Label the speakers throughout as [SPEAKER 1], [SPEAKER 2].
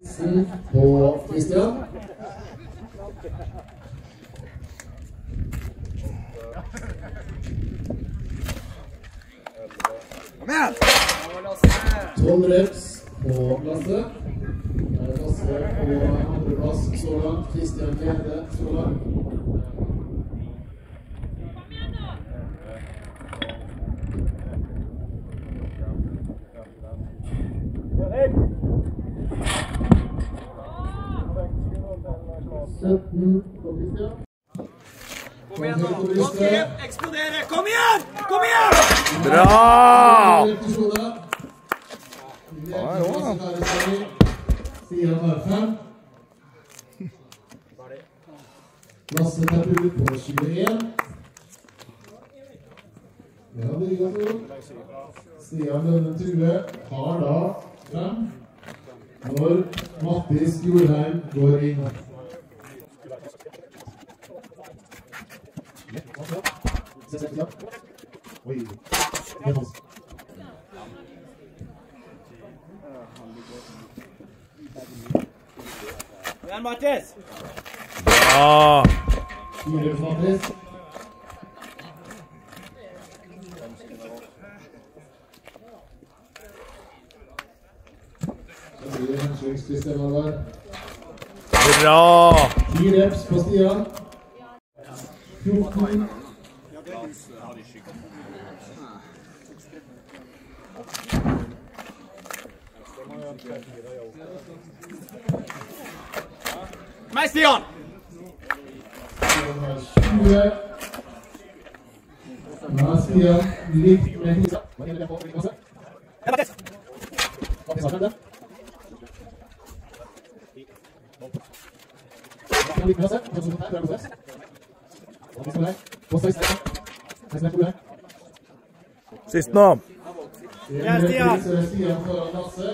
[SPEAKER 1] På Christian.
[SPEAKER 2] Kom igjen!
[SPEAKER 1] 12 reps på Lasse. Lasse på andreplass så langt. Christian Kjede så langt.
[SPEAKER 2] Kom igjen nå! Godt grep! Eksplodere! Kom igjen! Kom igjen!
[SPEAKER 3] Bra!
[SPEAKER 1] Lasse tapper ut på 21. Ja, det ligger så. Stian Lønnen Tue har da frem når Mattis Jorheim går inn. Oi, det er hans.
[SPEAKER 2] Kom igjen, Mattis!
[SPEAKER 3] Bra!
[SPEAKER 1] 4 for Mattis. Det blir en svingssystem av der.
[SPEAKER 3] Bra!
[SPEAKER 1] 10 reps på Stian. 14.
[SPEAKER 2] Meg, Stian!
[SPEAKER 1] 20. Nå er Stian likt med Hisa. Hva gjelder det på klasse?
[SPEAKER 2] Mattis!
[SPEAKER 1] Mattis har frem det. Stian likt med klasse. Hva som er her? Mattis på deg. På 16. 16 på deg.
[SPEAKER 3] Sist nå.
[SPEAKER 2] Ja, Stian!
[SPEAKER 1] Stian foran Lasse.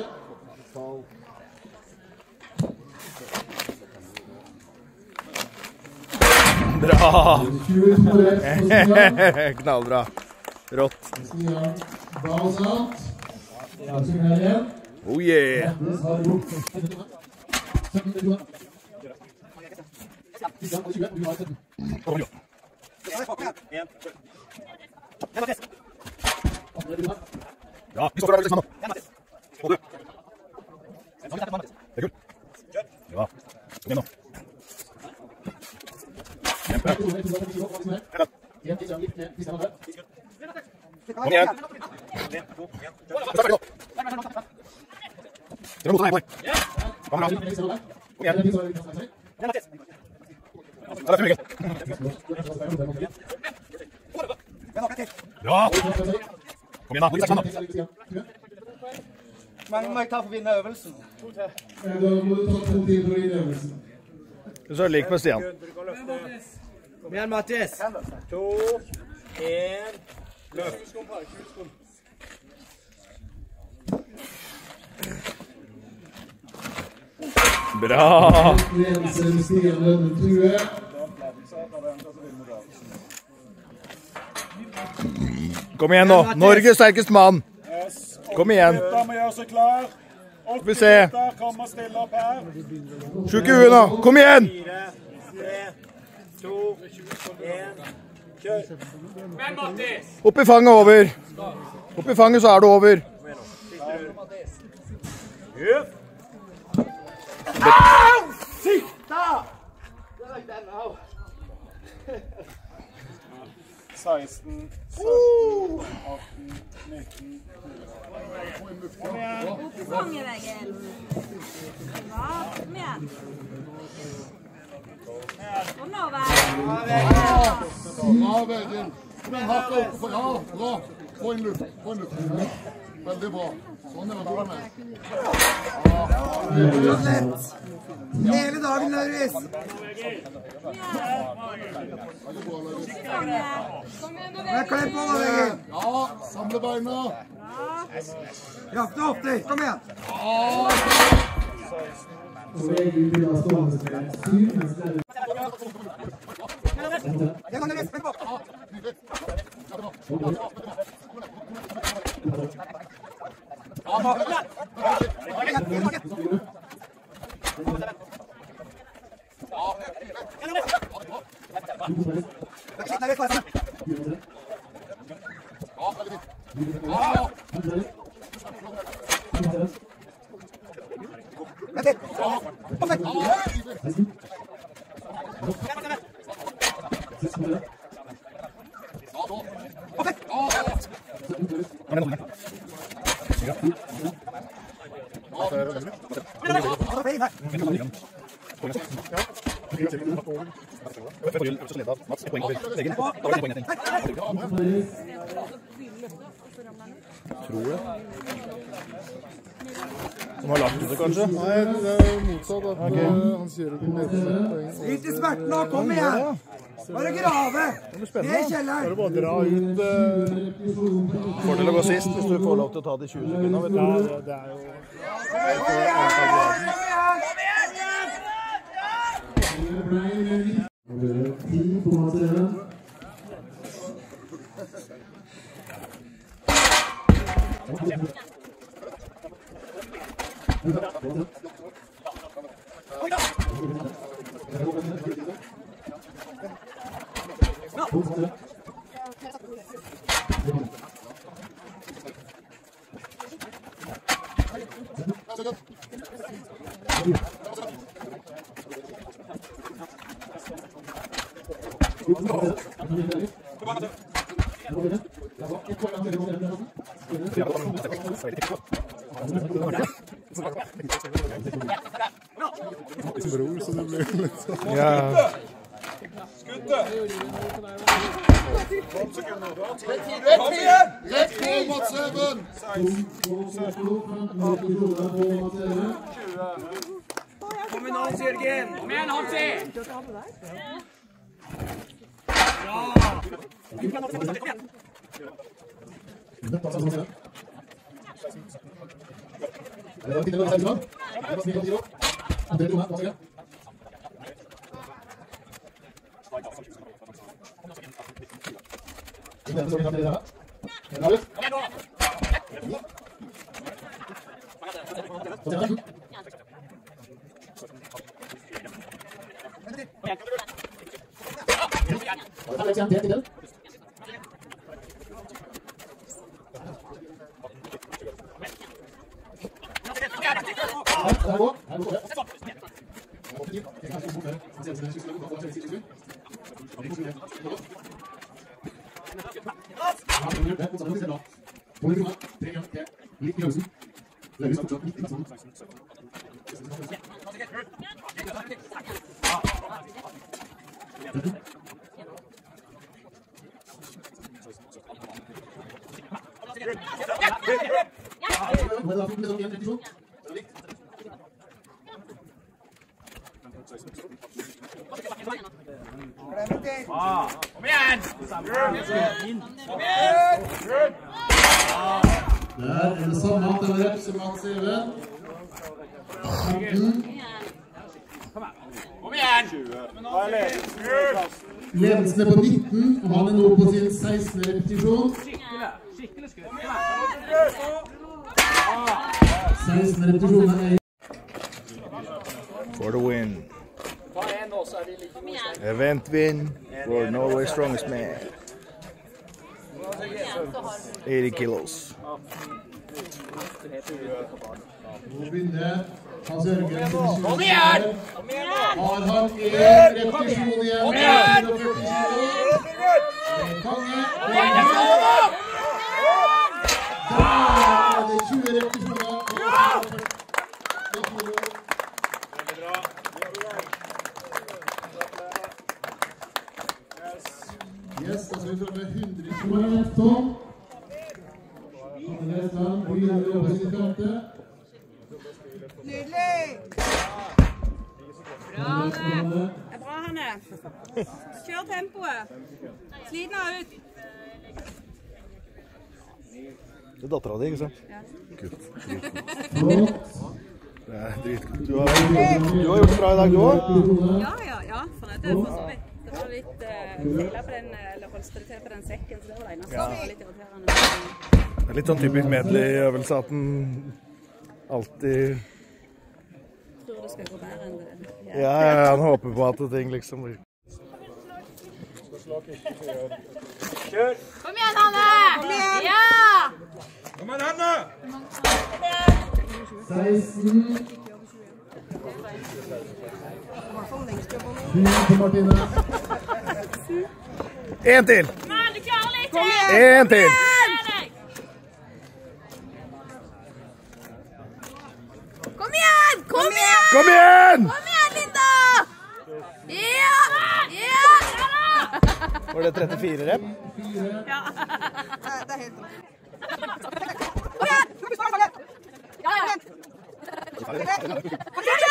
[SPEAKER 3] Bra!
[SPEAKER 1] 22 reps på Stian.
[SPEAKER 3] Knallbra. Rått.
[SPEAKER 1] Stian Balsant. Stian her igjen.
[SPEAKER 3] Oh yeah!
[SPEAKER 1] Mattis har gjort 17 til 20. Stian har 20, og du har 17.
[SPEAKER 2] Kom igjen! Mattis!
[SPEAKER 3] Ja, vi står for deg, Alexander. Hold du. Det er kult. Ja, kom igjen nå. Kjempe. Kom igjen. Stopp ferdig nå. Det var mot deg, boy. Kom igjen. Kom igjen. Ja, det er fullt. Ja. Kom igjen da, Alexander.
[SPEAKER 2] Mange må jeg ta for å vinne øvelsen.
[SPEAKER 1] Da må du ta 2 timer for å vinne øvelsen.
[SPEAKER 3] Så er det lik med Stian.
[SPEAKER 2] Kom igjen, Mattis. 2, 1, løp.
[SPEAKER 3] Bra!
[SPEAKER 1] Stian Lønnen Tue.
[SPEAKER 3] Kom igjen nå. Norges sterkeste mann. Kom igjen. Skal vi se. Sjuk i huet nå. Kom igjen!
[SPEAKER 2] 4, 3, 2, 1, kjør!
[SPEAKER 3] Opp i fanget over. Opp i fanget så er du over.
[SPEAKER 2] Au! Sikta! 16, 17, 18, 19. Kom igjen.
[SPEAKER 4] Fangeregel. Ja, kom igjen. Og nå vær.
[SPEAKER 5] Bra, Veggen. Men hakk opp. Ja, bra. Få en luft. Veldig bra. Sånn er det bra med.
[SPEAKER 2] Hele dagen, Lauris. Jeg klem på deg, Veggen.
[SPEAKER 5] Ja, samle beina.
[SPEAKER 2] Jakte opp deg. Kom igjen.
[SPEAKER 1] Så Egil begynner å stå med 7.
[SPEAKER 3] Tror jeg. De har lagt det, kanskje?
[SPEAKER 5] Nei, det er motsatt. At han sier at de leter poeng.
[SPEAKER 2] Ut i smerten nå, kom igjen! Bare grave!
[SPEAKER 3] Det er
[SPEAKER 2] Ned i
[SPEAKER 3] spennende.
[SPEAKER 2] kjelleren!
[SPEAKER 5] Bare dra ut
[SPEAKER 3] Fordel å gå sist hvis du får lov til å ta de 20 sekundene, vet du.
[SPEAKER 5] det er jo bror, så det blir litt sånn.
[SPEAKER 3] Ja.
[SPEAKER 2] Kom igjen!
[SPEAKER 5] Rett på, Mats Even!
[SPEAKER 2] Kom igjen, Hans Jørgen! Kom igjen, Hansi! Kom igjen!
[SPEAKER 1] Der er det samme antall reps som Mats Even. 15.
[SPEAKER 2] Kom igjen!
[SPEAKER 1] Ledelsen er på 19, og han er nå på sin 16. repetisjon. 16 repetisjoner er
[SPEAKER 3] For the win. Event win for Norway's strongest man. 80 kilos.
[SPEAKER 1] Nå begynner Hans Jørgen.
[SPEAKER 2] Kom igjen!
[SPEAKER 1] Har han en repetisjon igjen?
[SPEAKER 2] Kom igjen!
[SPEAKER 1] Konge.
[SPEAKER 2] Kom igjen!
[SPEAKER 1] Der er det 20 repetisjoner. Yes, da skal vi prøve 121 tonn. Andre Vestland begynner å jobbe sin femte.
[SPEAKER 4] Nydelig! Bra, det er bra, Hanne. Kjør tempoet. Slid nå ut.
[SPEAKER 3] Det er datteren din, ikke sant?
[SPEAKER 4] Ja.
[SPEAKER 1] Flott.
[SPEAKER 3] Det er dritkult. Du har gjort det bra i dag, du også?
[SPEAKER 4] Ja, for det er for så vidt. Det var litt feilet på den, eller holdt det til på den sekken, så det var det eneste som var litt irriterende.
[SPEAKER 3] Det er litt sånn typisk medley-øvelse at den alltid...
[SPEAKER 4] Jeg tror det skal gå bedre enn det.
[SPEAKER 3] Ja, han håper på at ting liksom blir...
[SPEAKER 2] Kjør.
[SPEAKER 4] Kom igjen, Hanne! Kom igjen! Ja!
[SPEAKER 2] Kom igjen, Hanne!
[SPEAKER 1] 16. Til Martine.
[SPEAKER 3] En til.
[SPEAKER 4] Men du klarer litt til!
[SPEAKER 3] En til.
[SPEAKER 4] Kom igjen! Kom igjen!
[SPEAKER 3] Kom igjen!
[SPEAKER 4] Kom igjen, Linda! Ja! Ja!
[SPEAKER 3] Var det 34 rep?
[SPEAKER 4] Ja.
[SPEAKER 6] Det er helt bra.
[SPEAKER 4] Kom igjen! Ja, ja. Kom igjen! Kom igjen!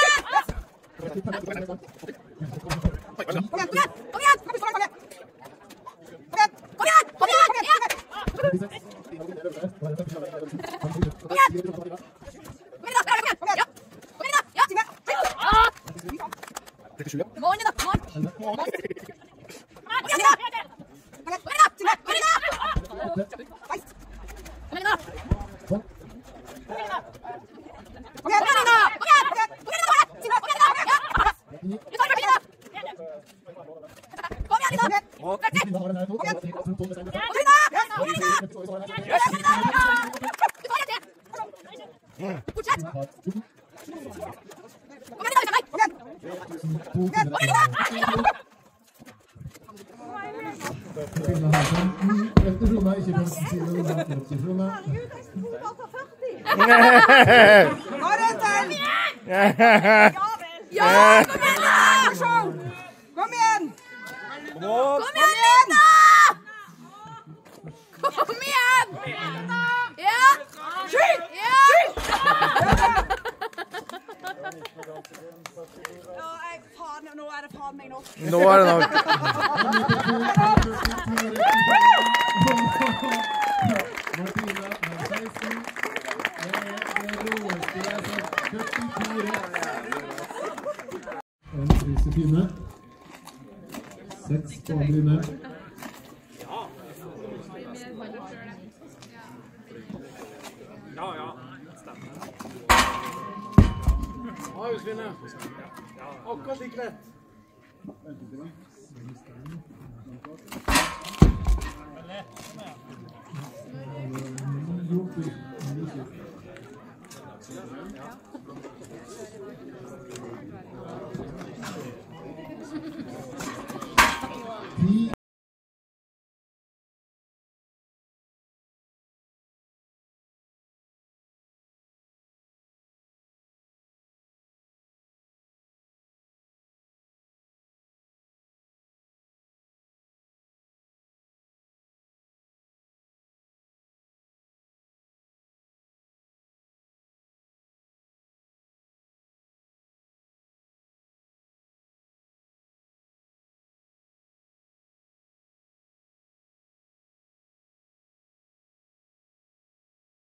[SPEAKER 4] Ja, kom igjen da!
[SPEAKER 6] Kom igjen!
[SPEAKER 4] Kom igjen, Linda! Kom igjen! Ja! Skyt! Ja!
[SPEAKER 6] Nå er det faen meg nok.
[SPEAKER 3] Nå er det nok.
[SPEAKER 1] Martine er 16. Det er det råeste jeg har sett. 42 rep. En frysepinne. 6 på Adeline.
[SPEAKER 2] Ja, ja. Stemmer. Ja, Josefine. Akkurat like rett.